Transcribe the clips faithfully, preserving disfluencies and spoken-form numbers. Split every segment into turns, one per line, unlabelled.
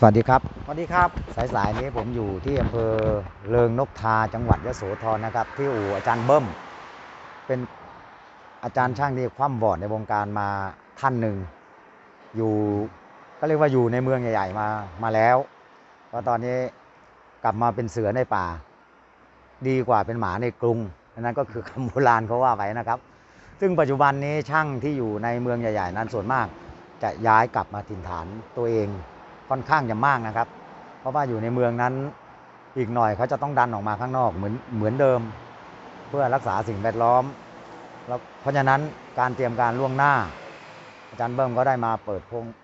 สวัสดีครับ
สวัสดีครับ
สายๆนี้ผมอยู่ที่อำเภอเริงนกทาจังหวัดยโสธรนะครับที่อู่อาจารย์เบิ้มเป็นอาจารย์ช่างที่คว่ำบอดในวงการมาท่านหนึ่งอยู่ก็เรียกว่าอยู่ในเมืองใหญ่ๆมามาแล้วเพราะตอนนี้กลับมาเป็นเสือในป่าดีกว่าเป็นหมาในกรุงนั่นก็คือคำโบราณเขาว่าไว้นะครับซึ่งปัจจุบันนี้ช่างที่อยู่ในเมืองใหญ่ๆนั้นส่วนมากจะย้ายกลับมาถิ่นฐานตัวเองค่อนข้างจะมากนะครับเพราะว่าอยู่ในเมืองนั้นอีกหน่อยเขาจะต้องดันออกมาข้างนอกเหมือนเหมือนเดิมเพื่อรักษาสิ่งแวดล้อมแล้วเพราะฉะนั้นการเตรียมการล่วงหน้าอาจารย์เบิ้มก็ได้มาเปิดโครง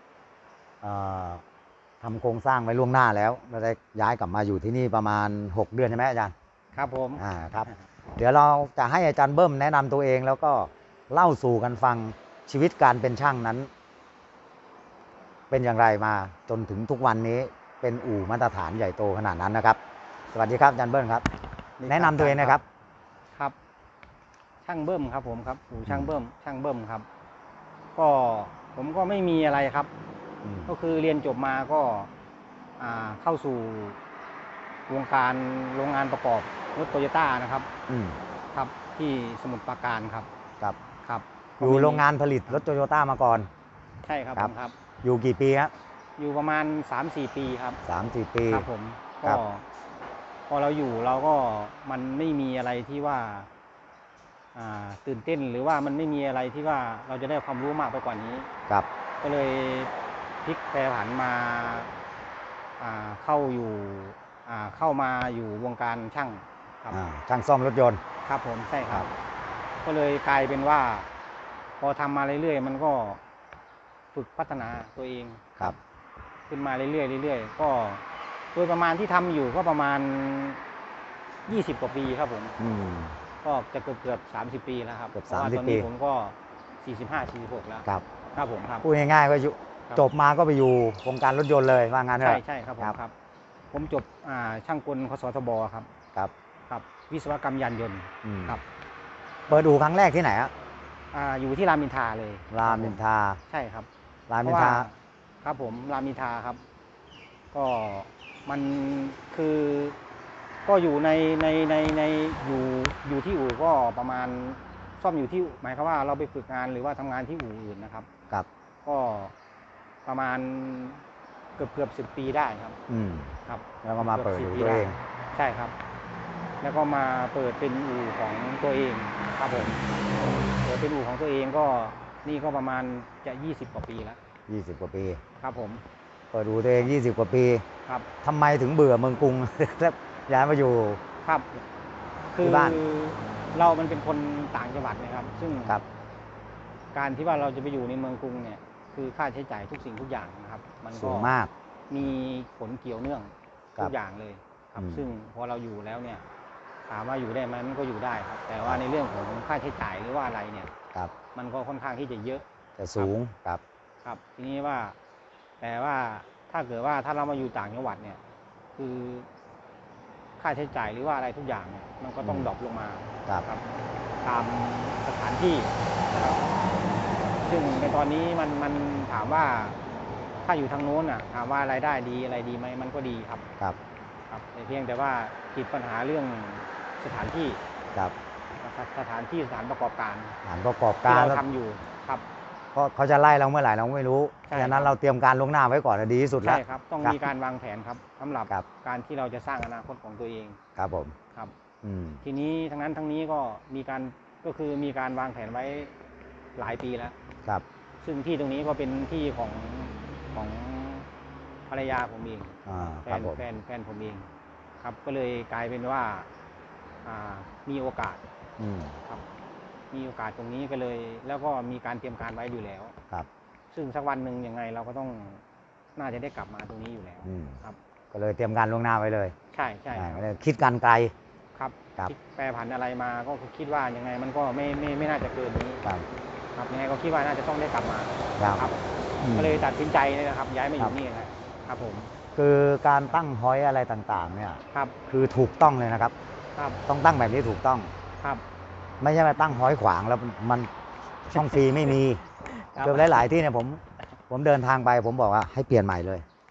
ทำโครงสร้างไว้ล่วงหน้าแล้วเราได้ย้ายกลับมาอยู่ที่นี่ประมาณหกเดือนใช่ไหมอาจารย์
ครับผม
อ่าครับเดี๋ยวเราจะให้อาจารย์เบิ้มแนะนำตัวเองแล้วก็เล่าสู่กันฟังชีวิตการเป็นช่างนั้นเป็นอย่างไรมาจนถึงทุกวันนี้เป็นอู่มาตรฐานใหญ่โตขนาดนั้นนะครับสวัสดีครับอาจารย์เบิ้มครับแนะนำตัวเองนะครับ
ครับช่างเบิ้มครับผมครับอู่ช่างเบิ้มช่างเบิ้มครับก็ผมก็ไม่มีอะไรครับก็คือเรียนจบมาก็เข้าสู่วงการโรงงานประกอบรถโตโยต้านะครับครับที่สมุทรปราการครับ
ครับ
ครับ
อยู่โรงงานผลิตรถโตโยต้ามาก่อน
ใช่ครับผมครับ
อยู่กี่ปีครับ
อยู่ประมาณ สามสี่ ปีครับ
สามสี่ ปี
ครับผมก็พอเราอยู่เราก็มันไม่มีอะไรที่ว่าตื่นเต้นหรือว่ามันไม่มีอะไรที่ว่าเราจะได้ความรู้มากไปกว่านี้
ครับ
ก็เลยพลิกแปรผันมาเข้าอยู่เข้ามาอยู่วงการช่างครับ
ช่างซ่อมรถยนต์
ครับผมใช่ครับก็เลยกลายเป็นว่าพอทำมาเรื่อยๆมันก็ฝึกพัฒนาตัวเอง
ครับ
ขึ้นมาเรื่อยๆเรื่อยๆก็โดยประมาณที่ทำอยู่ก็ประมาณยี่สิบกว่าปีครับผมก็จะเกือบเกือบสามสิบปีแล้วครับ
เกือบสามสิบปี
ผมก็สี่สิบห้า สี่สิบหกแล้ว
ครับ
ครับผมครับ
พูดง่ายๆก็จบมาก็ไปอยู่วงการรถยนต์เลยว่างั้นเถอะ
ใช่ใช่ครับผมครับผมจบช่างกลคสทบครับ
ครับ
ครับวิศวกรรมยานยนต์ครับ
เปิดอู่ครั้งแรกที่ไหนอ่ะ
อยู่ที่รามอินทราเลย
รามอินทรา
ใช่ครับ
รามอินทรา
ครับผมรามอินทราครับก็มันคือก็อยู่ในในในในอยู่อยู่ที่อู่ก็ประมาณซ่อมอยู่ที่หมายความว่าเราไปฝึกงานหรือว่าทำงานที่อู่อื่นนะครับ
ครับ
ก็ประมาณเกือบเกือบสิบปีได้ครับ
อืม
ครับ
แล้วก็มาเปิดอู่ตัวเอง
ใช่ครับแล้วก็มาเปิดเป็นอู่ของตัวเองครับผมเปิดเป็นอู่ของตัวเองก็นี่ก็ประมาณจะยี่สิบกว่าปีแล้ว
ยี่สิบกว่าปี
ครับผม
เปิดอู่ตัวเองยี่สิบกว่าปี
ครับ
ทำไมถึงเบื่อเมืองกรุงแล้วย้ายมาอยู่
ครับคือบ้านเรามันเป็นคนต่างจังหวัดนะครับซึ่งการที่ว่าเราจะไปอยู่ในเมืองกรุงเนี่ยคือค่าใช้จ่ายทุกสิ่งทุกอย่างนะครับมันก็
สูงมาก
มีผลเกี่ยวเนื่องทุกอย่างเลยครับซึ่งพอเราอยู่แล้วเนี่ยถามว่าอยู่ได้ไหมมันก็อยู่ได้ครับแต่ว่าในเรื่องของค่าใช้จ่ายหรือว่าอะไรเนี่ยมันก็ค่อนข้างที่จะเยอะ
จะสูงครับ
ครับทีนี้ว่าแต่ว่าถ้าเกิดว่าถ้าเรามาอยู่ต่างจังหวัดเนี่ยคือค่าใช้จ่ายหรือว่าอะไรทุกอย่างเนี่ยมันก็ต้องดรอปลงมาครับตามสถานที่นะครับซึ่งในตอนนี้มันมันถามว่าถ้าอยู่ทางโน้นอ่ะถามว่ารายได้ดีอะไรดีไหมมันก็ดีครับ
ครับ
ครับแต่เพียงแต่ว่าติดปัญหาเรื่องสถานที่
ครับ
สถานที่สถานประกอบการ
สถานประกอบการ
ที่เราทำอยู่ครับ
เพราะเขาจะไล่เราเมื่อไหร่เราไม่รู้เพราะฉะนั้นเราเตรียมการล่วงหน้าไว้ก่อนดีที่สุดแล้ว
ใช่ครับต้องมีการวางแผนครับสำหรับการที่เราจะสร้างอนาคตของตัวเอง
ครับผม
ครับทีนี้ทั้งนั้นทั้งนี้ก็มีการก็คือมีการวางแผนไว้หลายปีแล้ว
ครับ
ซึ่งที่ตรงนี้ก็เป็นที่ของของภรรยาผมเองแฟนแฟนแฟนผมเองครับก็เลยกลายเป็นว่ามีโอกาสครับมีโอกาสตรงนี้ก็เลยแล้วก็มีการเตรียมการไว้อยู่แล้ว
ครับ
ซึ่งสักวันหนึ่งยังไงเราก็ต้องน่าจะได้กลับมาตรงนี้อยู่แล้วครับ
ก็เลยเตรียมการล่วงหน้าไว้เลย
ใช่ใช่
คิดการไกล
ครับคิดแปรผันอะไรมาก็คิดว่ายังไงมันก็ไม่ไม่ไม่น่าจะเกินนี้
ครับ
ครับยังไงก็คิดว่าน่าจะต้องได้กลับมาครับก็เลยตัดสินใจเลยนะครับย้ายมาอยู่นี่นะครับผม
คือการตั้งฮอยอะไรต่างๆเนี่ย
ครับ
คือถูกต้องเลยนะครับ
ครับ
ต้องตั้งแบบนี้ถูกต้อง
ครับ
ไม่ใช่มาตั้งฮอยขวางแล้วมันช่องฟรีไม่มีเกือบหลายๆที่เนี่ยผมผมเดินทางไปผมบอกว่าให้เปลี่ยนใหม่เลย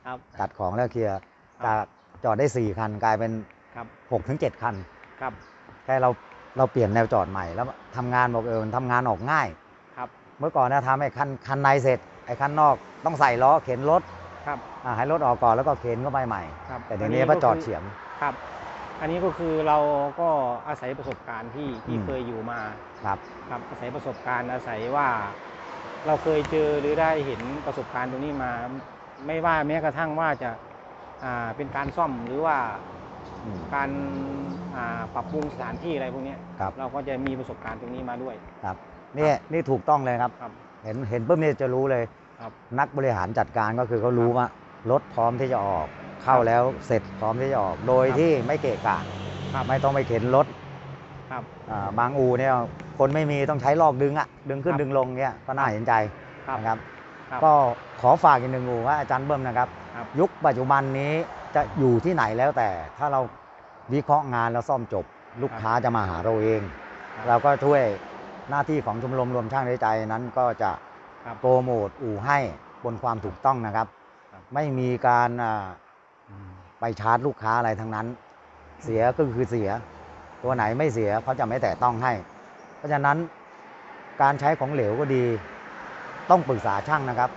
ครับ
ตัดของแล้วเคลียร์
ครับ
จากจอดได้สี่คันกลายเป็น
ครับ
หกถึงเจ็ดคัน
ครับ
แค่เราเราเปลี่ยนแนวจอดใหม่แล้วทำงานบอกเออมันทำงานออกง่าย
ครับ
เมื่อก่อนนะทำไอ้คันคันในเสร็จไอ้คันนอกต้องใส่ล้อเข็นรถ
ครับ
อ่าให้รถออกก่อนแล้วก็เข็นเข้าไปใหม่
ครับ
แต่เดี๋ยวนี้พอจอดเฉียง
ครับ อันนี้ก็คือเราก็อาศัยประสบการณ์ที่ที่
อืม
เคยอยู่มา
ครับ
ครับอาศัยประสบการณ์อาศัยว่าเราเคยเจอหรือได้เห็นประสบการณ์ตรงนี้มา ไม่ว่าแม้กระทั่งว่าจะอ่าเป็นการซ่อมหรือว่า
อืม
การอ่าปรับปรุงสถานที่อะไรพวกเนี้ย
ครับ
เราก็จะมีประสบการณ์ตรงนี้มาด้วย
ครับนี่นี่ถูกต้องเลยครับ
ครับ
เห็นเห็นปุ๊บนี่จะรู้เลย
ครับ
นักบริหารจัดการก็คือเขารู้ว่ารถพร้อมที่จะออก เข้าแล้วเสร็จพร้อมที่จะออก โดย
ครับ
ที่ไม่เกะกะ
ครับ
ไม่ต้องไปเข็นรถ
ครับ
อ่าบางอู่เนี่ยคนไม่มีต้องใช้ลอกดึงอะดึงขึ้น
ครับ
ดึงลงเนี่ยก็น่าเห็นใจ
ครับ
นะครับ
ครับ
ก็ขอฝากอีกหนึ่งอู่ว่าอาจารย์เบิ้มนะครับ
ครับ
ยุคปัจจุบันนี้จะอยู่ที่ไหนแล้วแต่ ถ้าเราวิเคราะห์งานแล้วซ่อมจบ ลูกค้าจะมาหาเราเอง
ครับ
เราก็ช่วยหน้าที่ของชมรมรวมช่างด้วยใจนั้นก็จะ
ครับ
โปรโมทอู่ให้บนความถูกต้องนะครับ
ครับ
ไม่มีการอ่าไปชาร์จลูกค้าอะไรทั้งนั้น เสียก็คือเสีย ตัวไหนไม่เสียเขาจะไม่แตะต้องให้ เพราะฉะนั้นการใช้ของเหลวก็ดีต้องปรึกษาช่างนะครับ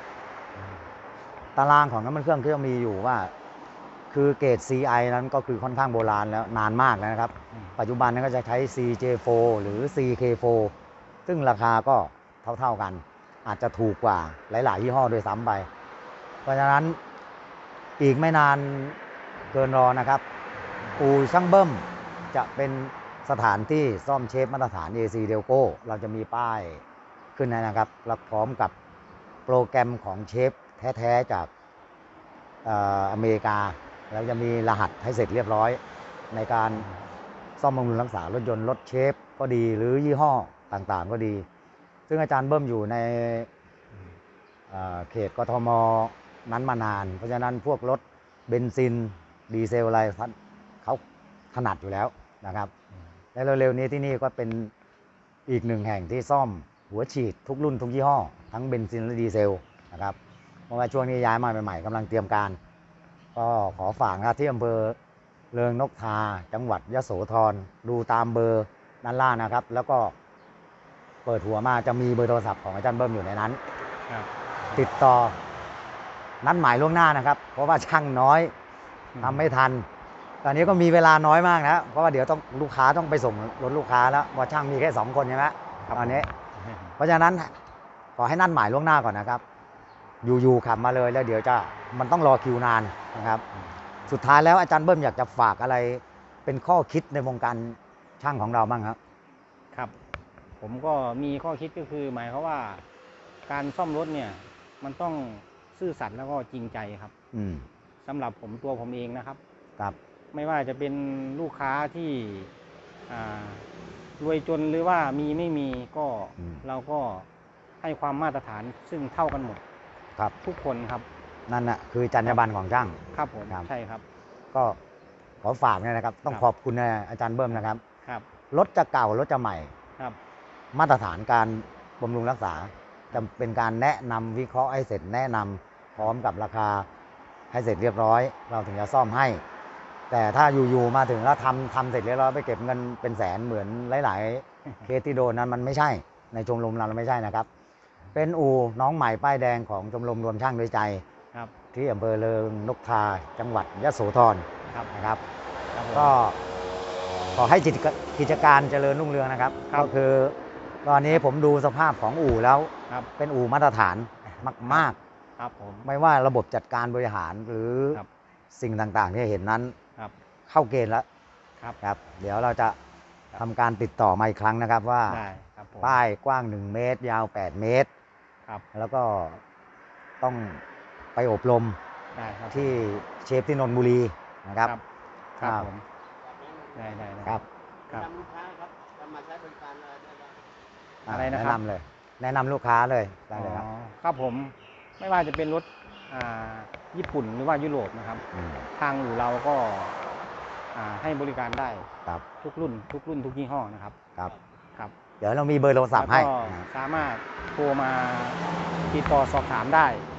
ตารางของน้ำมันเครื่องที่มีอยู่ว่า คือเกรด ซี ไอ นั้นก็คือค่อนข้างโบราณแล้วนานมากแล้วนะครับ
อืม
ปัจจุบันนั้นก็จะใช้ ซี เจ โฟร์ หรือ ซี เค โฟร์ ซึ่งราคาก็เท่าๆกัน อาจจะถูกกว่าหลายๆยี่ห้อโดยซ้ำไป เพราะฉะนั้นอีกไม่นานเกินรอนะครับ อู่ช่างเบิ้มจะเป็นสถานที่ซ่อมเชฟมาตรฐาน เอ ซี Delco เราจะมีป้ายขึ้นนะครับแล้วพร้อมกับโปรแกรมของเชฟแท้ๆจากเอ่ออเมริกา แล้วจะมีรหัสให้เสร็จเรียบร้อย ในการซ่อมบำรุงรักษารถยนต์รถเชฟก็ดีหรือยี่ห้อต่างๆก็ดี ซึ่งอาจารย์เบิ้มอยู่ในเอ่อเขตกทมนั้นมานาน เพราะฉะนั้นพวกรถเบนซินดีเซลอะไรท่านเขาถนัดอยู่แล้วนะครับ และเร็วๆนี้ที่นี่ก็เป็นอีกหนึ่งแห่งที่ซ่อมหัวฉีดทุกรุ่นทุกยี่ห้อ ทั้งเบนซินและดีเซลนะครับ เพราะว่าช่วงนี้ย้ายมาใหม่ๆกำลังเตรียมการ ก็ขอฝากนะที่อำเภอเริงนกทาจังหวัดยโสธรดูตามเบอร์ด้านล่างนะครับ แล้วก็เปิดหัวมาจะมีเบอร์โทรศัพท์ของอาจารย์เบิ้มอยู่ในนั้น
ครับ
ติดต่อนัดหมายล่วงหน้านะครับ เพราะว่าช่างน้อยทำไม่ทัน ตอนนี้ก็มีเวลาน้อยมากนะเพราะว่าเดี๋ยวต้องลูกค้าต้องไปส่งรถลูกค้าแล้วเพราะช่างมีแค่สองคนใช่ไหมตอนนี้ เพราะฉะนั้นขอให้นัดหมายล่วงหน้าก่อนนะครับ อยู่ๆขับมาเลยแล้วเดี๋ยวจะมันต้องรอคิวนานนะครับ สุดท้ายแล้วอาจารย์เบิ้มอยากจะฝากอะไรเป็นข้อคิดในวงการช่างของเราบ้างครับ
ครับ ผมก็มีข้อคิดก็คือ หมายความว่าการซ่อมรถเนี่ยมันต้องซื่อสัตย์แล้วก็จริงใจครับ
อืม
สำหรับผมตัวผมเองนะครับ
ครับ
ไม่ว่าจะเป็นลูกค้าที่อ่ารวยจนหรือว่ามีไม่มีก็
อืม
เราก็ให้ความมาตรฐานซึ่งเท่ากันหมด
ครับ
ทุกคนครับ
นั่นน่ะคือจรรยาบรรณของช่าง
ครับผม
ครับ
ใช่ครับ
ก็ขอฝากเนี่ยนะครับ ต้อง
ครับ
ขอบคุณนะอาจารย์เบิ้มนะครับ
ครับ
รถจะเก่ารถจะใหม่
ครับ
มาตรฐานการบำรุงรักษาจะเป็นการแนะนำวิเคราะห์ให้เสร็จแนะนำพร้อมกับราคาให้เสร็จเรียบร้อย เราถึงจะซ่อมให้ แต่ถ้าอยู่ๆมาถึงแล้วทำทำเสร็จเรียบร้อยไปเก็บเงินเป็นแสนเหมือนหลายๆ เคสที่โดนนั้นมันไม่ใช่ในชมรมเราไม่ใช่นะครับ เป็นอู่น้องใหม่ป้ายแดงของชมรมรวมช่างด้วยใจ
ครับ
ที่อำเภอเริงนกทาจังหวัดยโสธร
ครับ
นะครับ
ครับผม
ก็ขอให้กิจกกิจการเจริญรุ่งเรืองนะครับ
ครับ
ก็คือตอนนี้ผมดูสภาพของอู่แล้ว
ครับ
เป็นอู่มาตรฐานมาก
ครับผม
ๆ ไม่ว่าระบบจัดการบริหารหรือ
ครับ
สิ่งต่างๆที่เห็นนั้น
ครับ
เข้าเกณฑ์แล้ว
ครับ
ครับ เดี๋ยวเราจะทำการติดต่อมาอีกครั้งนะครับว่า
ได้ครับผม
ป้ายกว้างหนึ่งเมตร ยาวแปดเมตร
ครับ
แล้วก็ต้องไปอบรม
ได้ครับ
ที่เชฟที่นนทบุรีนะครับ
ครับครับ
ครับ
ผมได้ได้ได้
ครับ
ครับ
นำลูกค้าครับจะมาใช้บริการอะไรได้บ้าง
อะไรนะครับ
แนะนำเลย แนะนำลูกค้าเลยได้เลยครับ
อ๋อครับผมไม่ว่าจะเป็นรถอ่าญี่ปุ่นหรือว่ายุโรปนะครับ
ม
ทางอู่เราก็อ่าให้บริการได้
ครับ
ทุกรุ่น ทุกรุ่นทุกยี่ห้อนะครับ
ครับ
ครับ
เดี๋ยวเรามีเบอร์โทรศัพท์ให้
แล้วก็สามารถโทรมาติดต่อสอบถามได้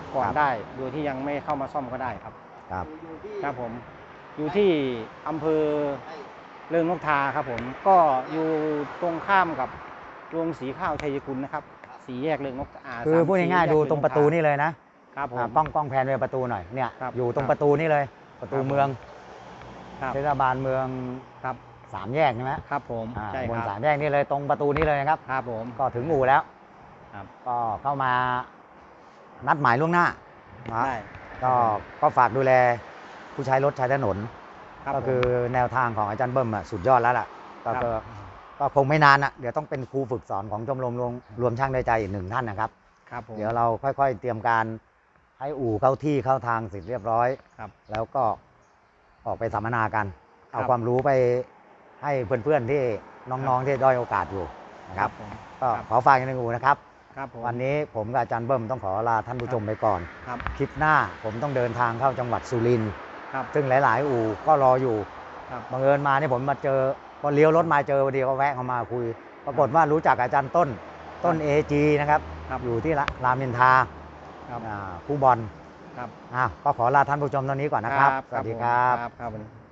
ก่อน
ครับ
ได้ โดยที่ยังไม่เข้ามาซ่อมก็ได้ครับ
ครับ
อยู่ที่
ครับผมอยู่ที่อำเภอเริงนกทาครับผมก็อยู่ตรงข้ามกับโรงสีข้าวชัยกุลนะครับสีแยกเริงนกา
คือ
สม
พูด
สี่
ง่าย
แก
ๆดูตรงประตู
เกนกทา
นี่เลยนะ
ครับผม
อ่ากล้องกล้องแพนไปประตูหน่อยเนี่ย
ครับ
อยู่ตรง
ครับ
ประตูนี่เลย ประตู
ครับผม
เมือง
ครับ
เทศบาลเมือง
ครับ
สามแยกใช่ไหม
ครับผม
อ่า
ใช่
บ
คน รับ
สามแยกนี่เลยตรงประตูนี้เลยนะครับ
ครับผม
ก็ถึงอู่แล้ว
ครับ
ก็เข้ามานัดหมายล่วงหน้านะ
ได้
ก็ก็ฝากดูแลผู้ใช้รถใช้ถนน
รับ
ก็คือแนวทางของอาจารย์เบิ้มอะสุดยอดแล้วล่ะก็
ครับ
ก็ก็คงไม่นานอ่ะเดี๋ยวต้องเป็นครูฝึกสอนของชมรมรวมรวมช่างได้ใจอีกหนึ่งท่านนะครับ
ครับผม
เดี๋ยวเราค่อยๆ เตรียมการให้อู่เข้าที่เข้าทางเสร็จเรียบร้อย
ครับ
แล้วก็ออกไปสัมมนากัน เอา
ครับ
ความรู้ไปให้เพื่อนๆที่น้องๆที่ด้อยโอกาสอยู่นะครับ
ผม
ก็
ครับ
ขอฝากอีกหนึ่งอู่นะครับ
ครับผม
วันนี้ผมกับอาจารย์เบิ้มต้องขอลาท่านผู้ชมไปก่อน
ครับ
คลิปหน้าผมต้องเดินทางเข้าจังหวัดสุรินทร์
ครับ
ซึ่งหลาย ๆ อู่ก็รออยู่
ครับ
บังเอิญมาเนี่ยผมมาเจอพอเลี้ยวรถมาเจอพอดีก็แวะเข้ามาคุย ปรากฏว่ารู้จักอาจารย์ต้นต้น เอ จี นะครับ
ครับ
อยู่ที่ละรามอินทรา
ครับ
อ่าผู้บอล
ครับ
อ่ะก็ขอลาท่านผู้ชมตอนนี้ก่อนนะครับ สวัสดีครับ
ครับครับ